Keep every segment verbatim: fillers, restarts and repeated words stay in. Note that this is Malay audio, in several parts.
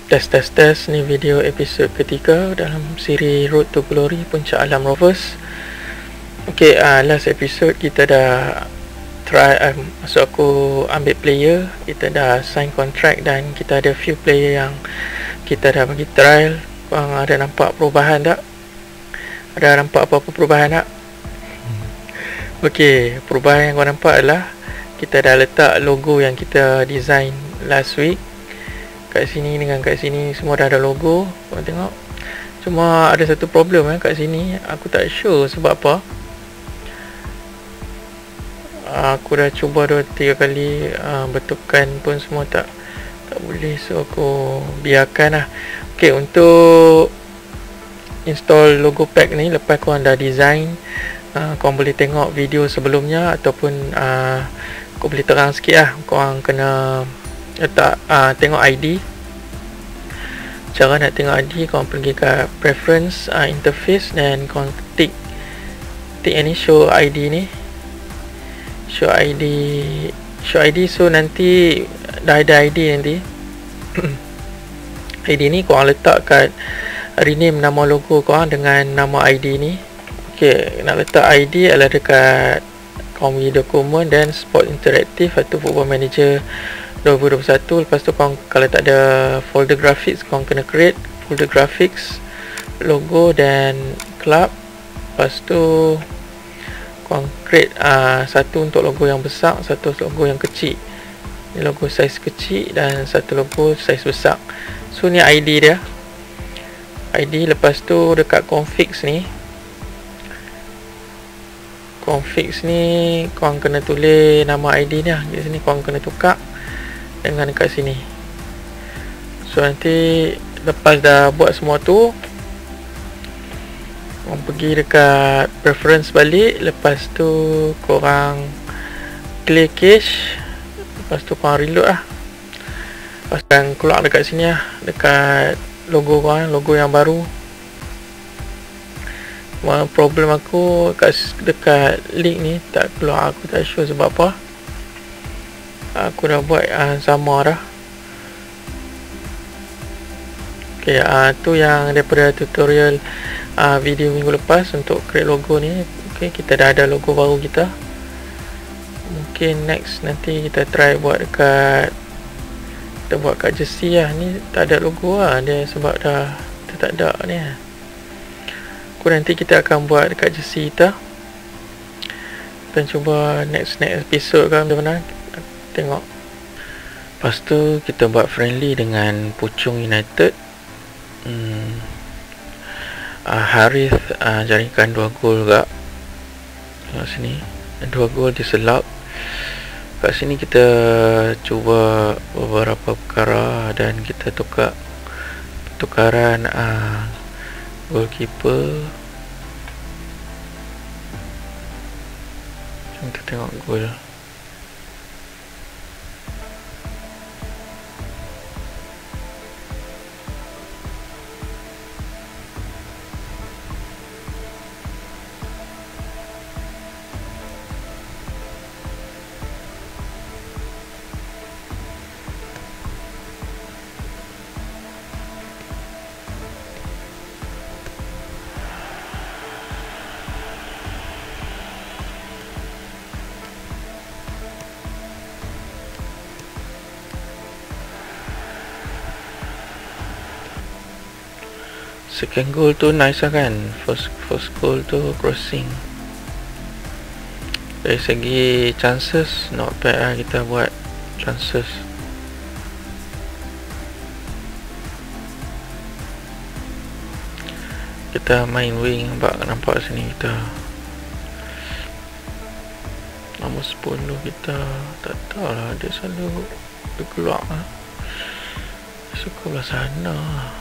Tes tes tes, ni video episod ketiga dalam siri Road to Glory Puncak Alam Rovers. Ok, uh, last episode kita dah try, uh, maksud aku ambil player, kita dah sign contract dan kita ada few player yang kita dah bagi trial. Korang ada nampak perubahan tak? Ada nampak apa-apa perubahan tak? Ok, perubahan yang korang nampak adalah kita dah letak logo yang kita design last week kat sini dengan kat sini, semua dah ada logo. Korang tengok. Cuma ada satu problem eh, kat sini aku tak sure sebab apa. Aku dah cuba dua tiga kali uh, betulkan pun semua tak tak boleh, so aku biarkan lah. Ok, untuk install logo pack ni, lepas korang dah design, uh, korang boleh tengok video sebelumnya ataupun uh, aku boleh terang sikit lah. Korang kena letak uh, tengok I D. Cara nak tengok I D, korang pergi ke preference, uh, interface, dan korang tick tick ni, show I D ni, show I D, show I D. So nanti dah ada I D nanti I D ni korang letak kat, rename nama logo korang dengan nama I D ni. Ok, nak letak I D adalah dekat korang punya dokumen dan Sport Interactive atau Football Manager dua ribu dua puluh satu. Lepas tu korang, kalau tak ada folder graphics, korang kena create folder graphics, logo dan club. Lepas tu korang create uh, satu untuk logo yang besar, satu logo yang kecil. Ni logo saiz kecil dan satu logo saiz besar. So ni I D dia, I D. Lepas tu dekat configs ni, configs ni korang kena tulis nama I D ni lah. Di sini korang kena tukar dengan dekat sini. So nanti lepas dah buat semua tu, korang pergi dekat preference balik. Lepas tu korang clear cache. Lepas tu korang reload lah. Lepas korang keluar dekat sini lah, dekat logo korang, logo yang baru. Problem aku dekat, dekat link ni tak keluar. Aku tak sure sebab apa. Aku dah buat uh, sama dah. Ok, uh, tu yang daripada tutorial uh, video minggu lepas untuk create logo ni. Ok, kita dah ada logo baru kita. Mungkin next nanti kita try buat dekat, kita buat kat jersey lah. Ni tak ada logo lah dia sebab dah kita tak ada ni. Aku nanti kita akan buat dekat jersey kita. Kita cuba next next episode kan macam mana, tengok. Lepas tu kita buat friendly dengan Puchong United. hmm. uh, Harith uh, jaringkan dua gol juga. Tengok sini, dua gol diselap. Kat sini kita cuba beberapa perkara dan kita tukar tukaran uh, goalkeeper. Kita tengok gol. Second goal tu nice lah kan. First first goal tu crossing. Dari segi chances not bad lah kita buat chances. Kita main wing, nampak nampak sini kita nombor sepuluh kita tak tahu lah, dia selalu dia keluar lah. Suka belah sana.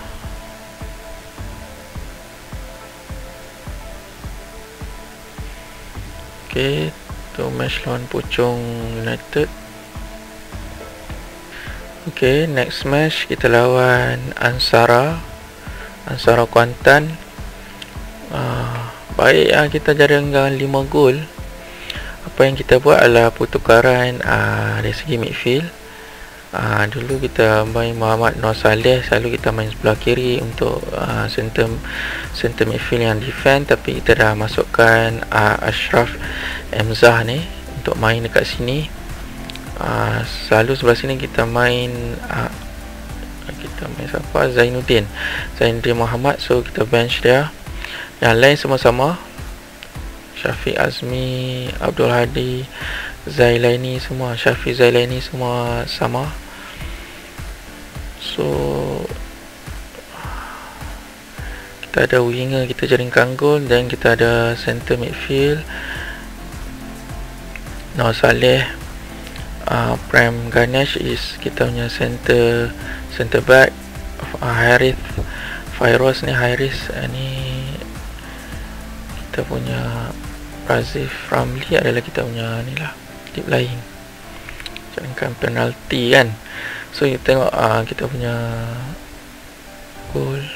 Ok, tu match lawan Puchong United. Ok, next match kita lawan Ansara Ansara Kuantan. uh, Baik lah, kita jaringkan lima gol. Apa yang kita buat adalah pertukaran uh, dari segi midfield. Uh, dulu kita main Muhammad Nur Saleh, selalu kita main sebelah kiri untuk uh, center center midfield yang defend, tapi kita dah masukkan uh, Ashraf Emzah ni untuk main dekat sini. Uh, selalu sebelah sini kita main uh, kita main siapa? Zainuddin Zainuddin Muhammad, so kita bench dia. Yang lain semua sama, Syafiq Azmi, Abdul Hadi, Zailaini, semua Syafiq Zailaini semua sama. So kita ada winger, kita Jaring Kanggul, dan kita ada center midfield Nur Saleh, uh, Prem Ganesh is kita punya center center back, uh, Harith Fairoz ni Haris, uh, ni kita punya Razif Ramli adalah kita punya ni lah deep lying, jaringkan penalti kan. So kita tengok uh, kita punya gol.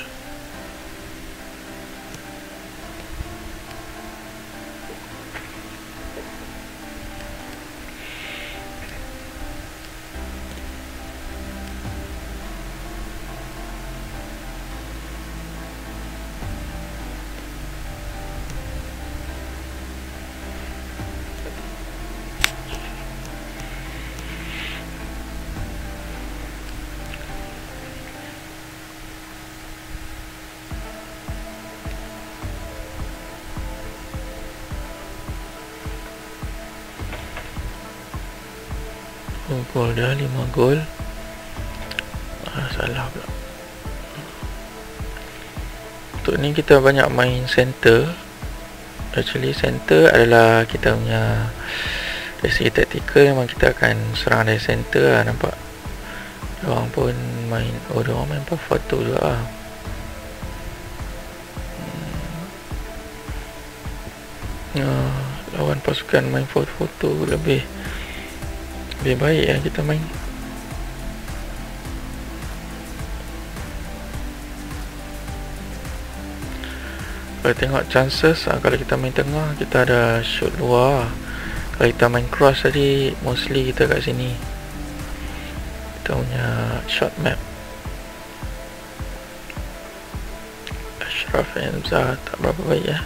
Oh, gol dah, lima gol. Ah, salah pula. Untuk ni kita banyak main center. Actually center adalah kita punya, dari segi taktikal memang kita akan serang dari center lah, nampak. Diorang pun main, oh diorang main empat foto juga lah. Hmm. Ah, lawan pasukan main foto-foto lebih lebih baik yang kita main. Kalau tengok chances, kalau kita main tengah kita ada shoot luar. Kalau kita main cross tadi, mostly kita kat sini, kita punya shot map. Ashraf Emzah tak berapa baik ya.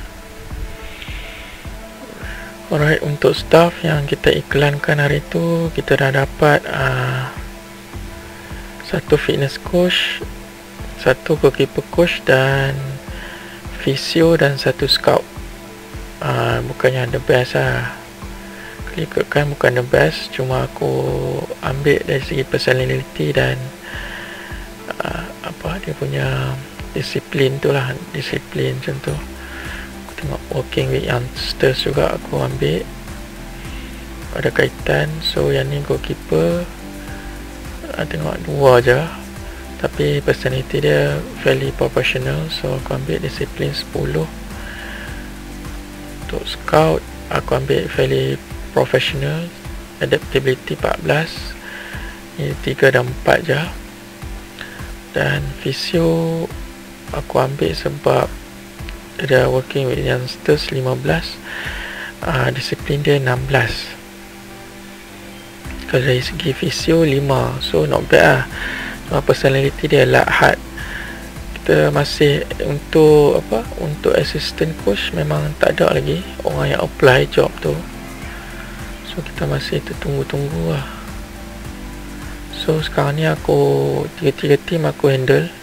Alright, untuk staff yang kita iklankan hari tu, kita dah dapat uh, satu fitness coach, satu goalkeeper coach, dan physio, dan satu scout. uh, Bukannya the best lah, kalau ikutkan bukan the best, cuma aku ambil dari segi personality dan uh, apa dia punya disiplin tu lah, disiplin macam tu. Tengok working with youngsters juga aku ambil, ada kaitan. So yang ni goalkeeper, uh, tengok dua je, tapi personality dia fairly professional, so aku ambil disiplin sepuluh. Untuk scout aku ambil fairly professional, adaptability empat belas. Ini tiga dan empat je. Dan physio aku ambil sebab dia working with youngsters lima belas, uh, disiplin dia enam belas. Kalau dari segi physio lima, so not bad lah. Cuma personality dia lah hard. Kita masih untuk apa, untuk assistant coach memang tak ada lagi orang yang apply job tu, so kita masih tertunggu-tunggu lah. So sekarang ni aku tiga-tiga team aku handle.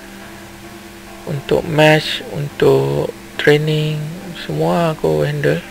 Untuk match, untuk training, semua aku handle.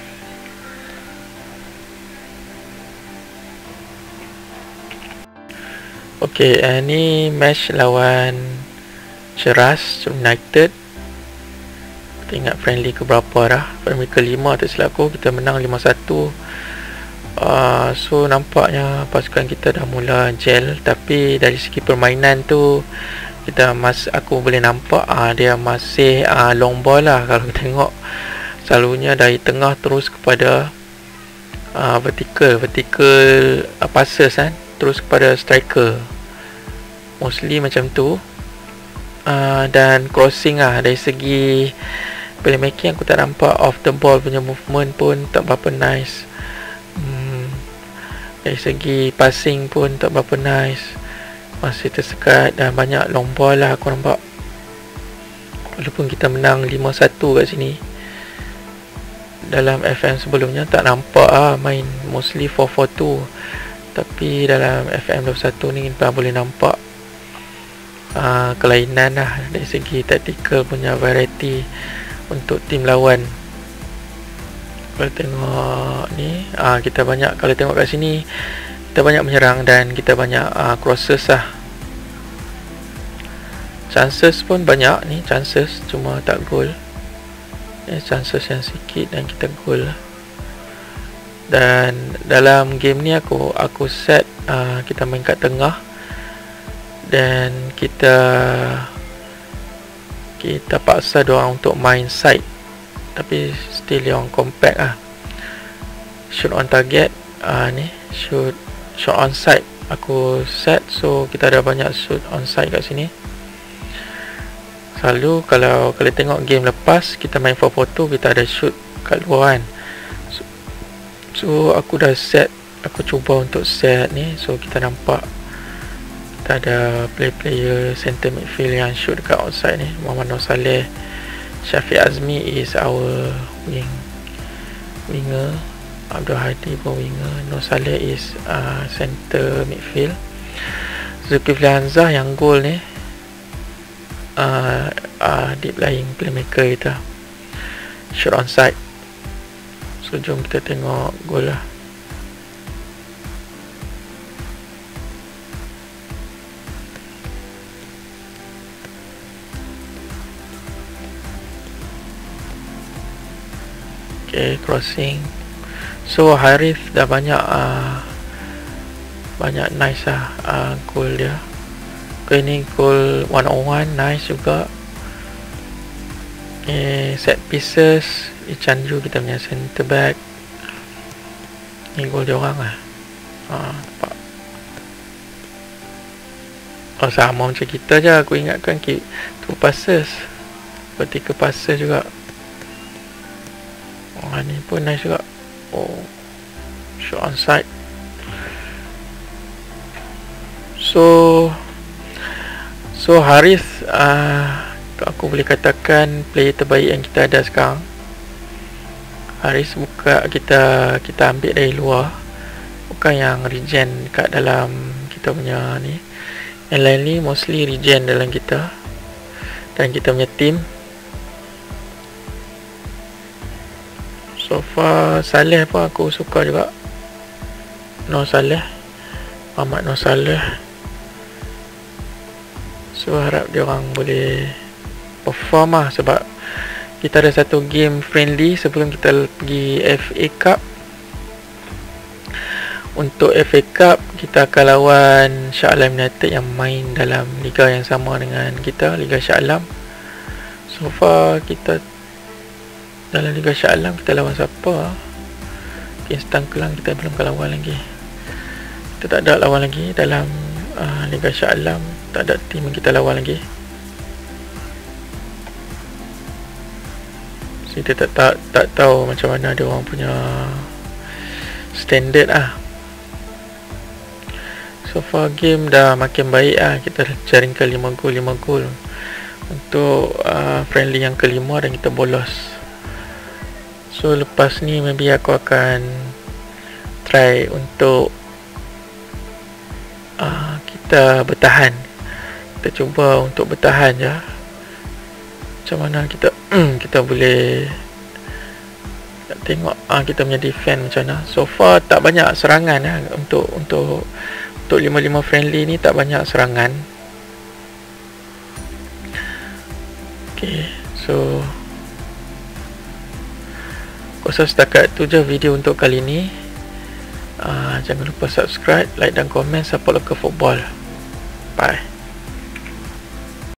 Okay, uh, ni match lawan Ceras United. Kita ingat friendly ke berapa dah, friendly ke lima tak silap aku, kita menang lima satu. uh, So nampaknya pasukan kita dah mula gel, tapi dari segi permainan tu kita mas aku boleh nampak uh, dia masih uh, long ball lah. Kalau kita tengok, selalunya dari tengah terus kepada uh, vertical vertical uh, passes kan, terus kepada striker, mostly macam tu. uh, Dan crossing lah, dari segi playmaking aku tak nampak, off the ball punya movement pun tak berapa nice. hmm, Dari segi passing pun tak berapa nice. masih tersekat dan banyak long ball lah aku nampak. Walaupun kita menang lima satu kat sini, dalam F M sebelumnya tak nampak ah main mostly four four two, tapi dalam F M dua puluh satu ni kita boleh nampak uh, kelainan lah dari segi tactical punya variety untuk tim lawan. Kalau tengok ni, uh, kita banyak, kalau tengok kat sini kita banyak menyerang dan kita banyak uh, crosses lah. Chances pun banyak ni, chances cuma tak gol. Eh, chances yang sikit dan kita gol lah. Dan dalam game ni aku aku set uh, kita main kat tengah dan kita kita paksa diorang untuk main side, tapi still yang compact lah. Shoot on target, uh, ni shoot shot on side aku set, so kita ada banyak shoot on side kat sini. Selalu kalau kalau tengok game lepas kita main four four two, kita ada shoot kat luar kan. So, so aku dah set, aku cuba untuk set ni, so kita nampak kita ada player-player center midfield yang shoot dekat outside ni. Muhammad Nur Saleh, Syafiq Azmi is our wing winger, Abdul Hadi pun winger, Nur Saleh is uh, center midfield. Zulkifli Hamzah yang gol ni uh, uh, deep lying playmaker kita, shot on side. So jom kita tengok gol lah. Okay, crossing. So Harith dah banyak uh, banyak nice lah uh, goal dia. Okay, ni goal one on one, nice juga. Okay, set pieces, Ichan Ju kita punya center back. Ni goal dia orang lah. uh, nampak. Oh, sama macam kita je, aku ingatkan two passes, vertical passes juga. Oh, ni pun nice juga. Oh, shot on side. So So Harith uh, aku boleh katakan player terbaik yang kita ada sekarang. Harith buka kita kita ambil dari luar, bukan yang regen kat dalam kita punya ni. Yang lain ni mostly regen dalam kita dan kita punya team. So far Saleh pun aku suka juga, Nur Saleh, Muhammad Nur Saleh. So harap dia orang boleh perform lah, sebab kita ada satu game friendly sebelum kita pergi F A Cup. Untuk F A Cup kita akan lawan Shah Alam United yang main dalam liga yang sama dengan kita, Liga Shah Alam. So far kita dalam Liga Shah Alam kita lawan siapa? Instan Kelang kita belum lawan lagi. Kita tak ada lawan lagi dalam uh, Liga Shah Alam. Tak ada tim yang kita lawan lagi. So, kita tak, tak tak tahu macam mana dia orang punya standard ah. So far game dah makin baik ah. Kita jaringkan lima gol lima gol untuk uh, friendly yang kelima dan kita bolos. So lepas ni maybe aku akan try untuk uh, kita bertahan. Kita cuba untuk bertahan je. Macam mana kita kita boleh nak tengok uh, kita punya defend macam mana. So far tak banyak serangan lah. Untuk untuk untuk lima lima friendly ni tak banyak serangan. Okay, so rasa setakat tu je video untuk kali ni. uh, Jangan lupa subscribe, like dan komen, support local football. Bye.